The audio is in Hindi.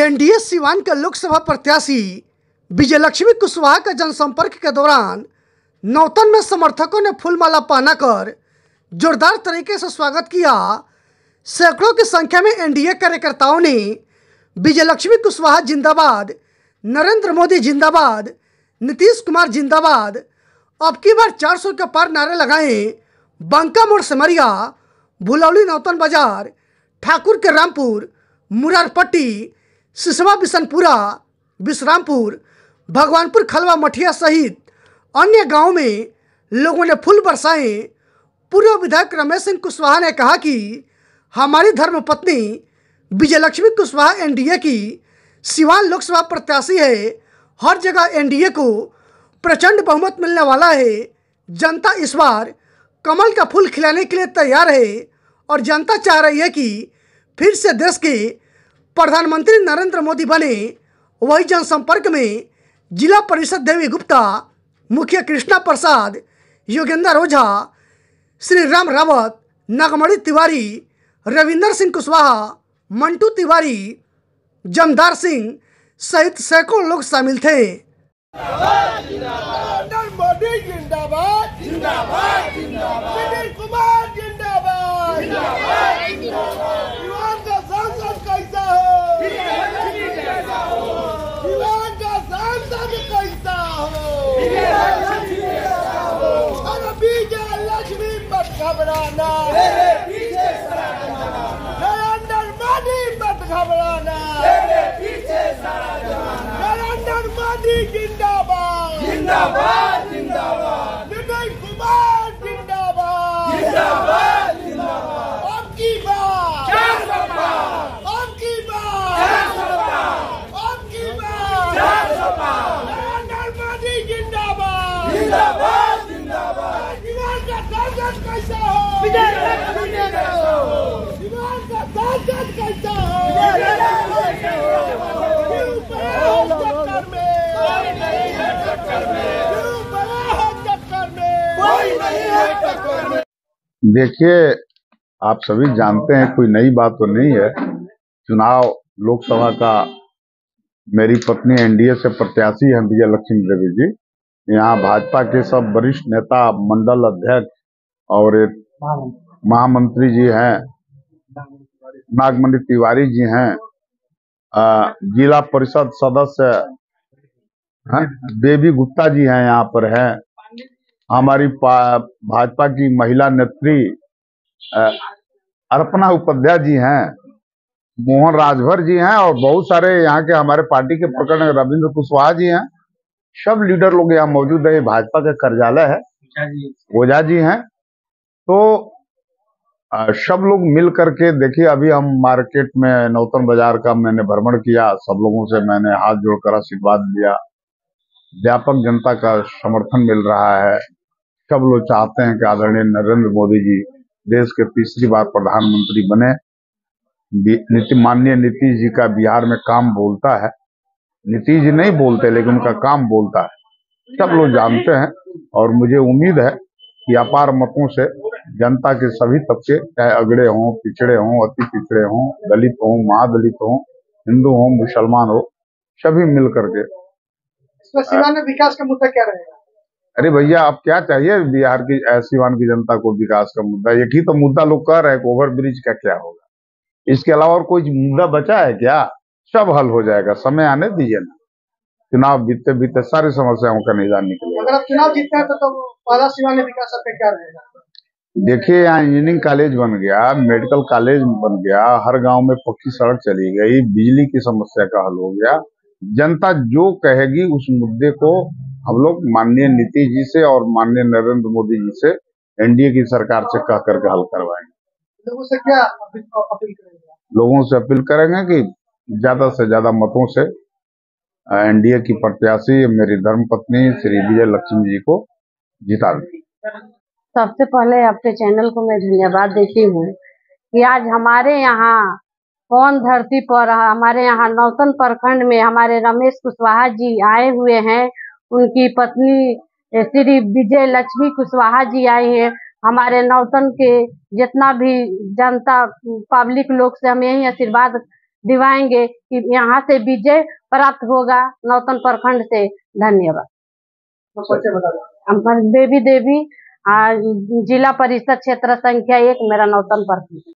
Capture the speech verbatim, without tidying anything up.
एनडीए सिवान के लोकसभा प्रत्याशी विजयलक्ष्मी कुशवाहा का जनसंपर्क के दौरान नौतन में समर्थकों ने फूलमाला पहनाकर जोरदार तरीके से स्वागत किया। सैकड़ों की संख्या में एनडीए कार्यकर्ताओं ने विजयलक्ष्मी कुशवाहा जिंदाबाद, नरेंद्र मोदी जिंदाबाद, नीतीश कुमार जिंदाबाद, अब की बार चार सौ के पार नारे लगाए। बंका मोड़ सिमरिया, भुलौली नौतन बाजार, ठाकुर के रामपुर, मुरारपट्टी, सिसवा बिशनपुरा, विश्रामपुर, भगवानपुर खलवा मठिया सहित अन्य गांवों में लोगों ने फूल बरसाए। पूर्व विधायक रमेश सिंह कुशवाहा ने कहा कि हमारी धर्मपत्नी विजयलक्ष्मी कुशवाहा एनडीए की सिवान लोकसभा प्रत्याशी है। हर जगह एनडीए को प्रचंड बहुमत मिलने वाला है। जनता इस बार कमल का फूल खिलाने के लिए तैयार है और जनता चाह रही है कि फिर से देश के प्रधानमंत्री नरेंद्र मोदी बने। वही जनसंपर्क में जिला परिषद देवी गुप्ता, मुखिया कृष्णा प्रसाद, योगेंद्र ओझा, श्री राम रावत, नागमणि तिवारी, रविंदर सिंह कुशवाहा, मंटू तिवारी, जमदार सिंह सहित सैकड़ों लोग शामिल थे। मोदी जिंदाबाद, जिंदाबाद, जिंदाबाद, नीतीश कुमार जिंदाबाद, जिंदाबाद, जिंदाबाद। सिवान का सांसद कैसा हो? सिवान का सांसद कैसा हो? अरे विजयलक्ष्मी मत घबराना, नरेंद्र मोदी मत घबराना, नरेंद्र मोदी जिंदाबाद, जिंदाबाद, जिंदाबाद, नीतीश कुमार जिंदाबाद, जिंदाबाद, जिंदाबाद। अब की बात चार सौ पार, अब की बात चार सौ पार, अब की बात चार सौ पार, नरेंद्र मोदी जिंदाबाद, जिंदाबाद, जिंदाबाद। सिवान का सांसद कैसा हो? विजयलक्ष्मी कैसा हो? सिवान का सांसद कैसा हो? विजयलक्ष्मी कैसा हो? क्यों पड़ा हो चक्कर में? कोई नहीं है चक्कर में। क्यों पड़ा हो चक्कर में? कोई नहीं है चक्कर में। देखिए, आप सभी जानते हैं, कोई नई बात तो नहीं है। चुनाव लोकसभा का मेरी पत्नी एनडीए से प्रत्याशी है विजयलक्ष्मी देवी जी। यहाँ भाजपा के सब वरिष्ठ नेता, मंडल अध्यक्ष और एक महामंत्री जी हैं, नागमणि तिवारी जी हैं, जिला परिषद सदस्य देवी गुप्ता जी हैं, यहाँ पर हैं। हमारी भाजपा की महिला नेत्री अर्पणा उपाध्याय जी हैं, मोहन राजभर जी हैं और बहुत सारे यहाँ के हमारे पार्टी के प्रकरण रविंद्र कुशवाहा जी हैं। सब लीडर लोग यहाँ मौजूद है। भाजपा का कार्यालय है, ओझा जी हैं। तो सब लोग मिल करके देखिए, अभी हम मार्केट में नौतन बाजार का मैंने भ्रमण किया। सब लोगों से मैंने हाथ जोड़कर आशीर्वाद लिया। व्यापक जनता का समर्थन मिल रहा है। सब लोग चाहते हैं कि आदरणीय नरेंद्र मोदी जी देश के तीसरी बार प्रधानमंत्री बने। नीति माननीय नीतीश जी का बिहार में काम बोलता है। नीतीश जी नहीं बोलते, लेकिन उनका काम बोलता है, सब लोग जानते हैं। और मुझे उम्मीद है कि अपार मतों से जनता के सभी तबके, चाहे अगड़े हों, पिछड़े हों, अति पिछड़े हों, दलित हों, महादलित हों, हिंदू हों, मुसलमान हो, सभी मिल करके। सिवान में विकास का मुद्दा क्या रहेगा? अरे भैया, आप क्या चाहिए बिहार की सिवान की जनता को? विकास का मुद्दा एक ही तो मुद्दा लोग कह रहे हैं, ओवर ब्रिज का क्या होगा। इसके अलावा और कोई मुद्दा बचा है क्या? सब हल हो जाएगा, समय आने दीजिए ना। चुनाव बीतते बीतते सारी समस्याओं का निदान निकलेगा। अगर आप चुनाव जीतते हैं तो, तो पहला सिवान में विकास आपका क्या रहेगा? देखिए, यहाँ इंजीनियरिंग कॉलेज बन गया, मेडिकल कॉलेज बन गया, हर गांव में पक्की सड़क चली गई, बिजली की समस्या का हल हो गया। जनता जो कहेगी उस मुद्दे को हम लोग माननीय नीतीश जी से और माननीय नरेंद्र मोदी जी से, एनडीए की सरकार से कह करके हल करवाएंगे। लोगों से क्या अपील करेंगे? लोगों से अपील करेंगे कि ज्यादा से ज्यादा मतों से एनडीए की प्रत्याशी मेरी धर्मपत्नी श्री विजयलक्ष्मी जी को जिता दें। सबसे पहले आपके चैनल को मैं धन्यवाद देती हूँ कि आज हमारे यहाँ कौन धरती पर, हमारे यहाँ नौतन प्रखंड में हमारे रमेश कुशवाहा जी आए हुए हैं। उनकी पत्नी श्री विजयलक्ष्मी कुशवाहा जी आई हैं। हमारे नौतन के जितना भी जनता पब्लिक लोग से हम यही आशीर्वाद दिवाएंगे कि यहाँ से विजय प्राप्त होगा नौतन प्रखंड से। धन्यवाद। हमारी बेबी देवी, जिला परिषद क्षेत्र संख्या एक, मेरा नौतन प्रखंड।